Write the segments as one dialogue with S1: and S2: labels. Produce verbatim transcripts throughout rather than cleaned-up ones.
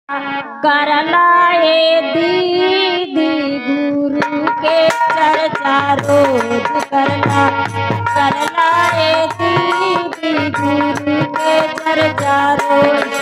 S1: करलाए दीदी गुरु के चर्चा रोज करला। करलाए दीदी गुरु के चर्चा रोज।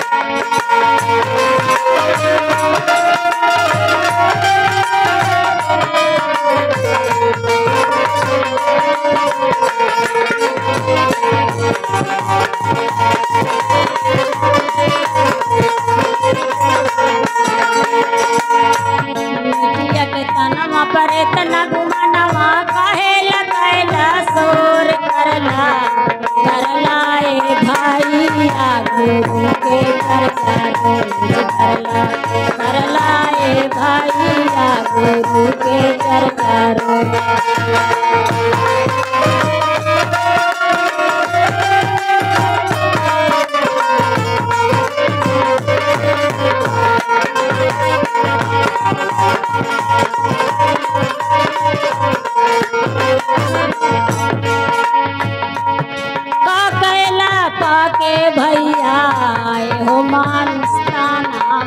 S1: तनमा परे तना घुमनवा काहे लगैला शोर करला। करलाए भैया गुरु के चर्चा रोज करला। करलाए भैया गुरु के चर्चा रोज। पाके भैया आए हो मानुष का नाम।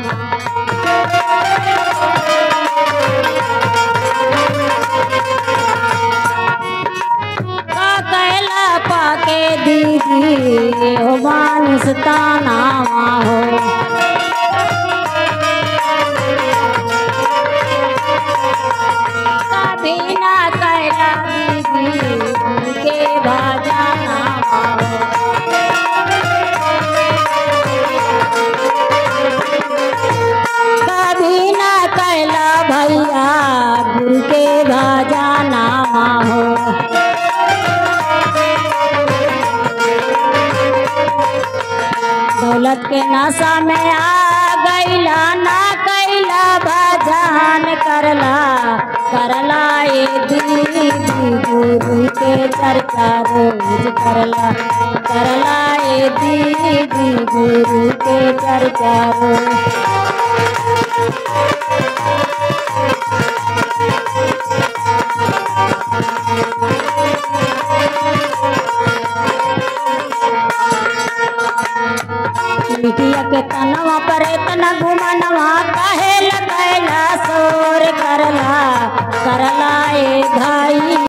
S1: कैला पाके दीदी हो मानुष का नाम हो। कभी ना कैला दीदी उनके भाजा नाम हो। कभी ना कैला भैया गुरु के भाजा नाम हो। दौलत के नशा में आ गईला ना कैला भजन करला। करलाए दीदी गुरु के चर्चा रोज करला। करलाए दीदी गुरु के चर्चा रोज। बिटिया के तनवा परे तना घुमनवा काहे लगैला शोर करला। करलाए भाई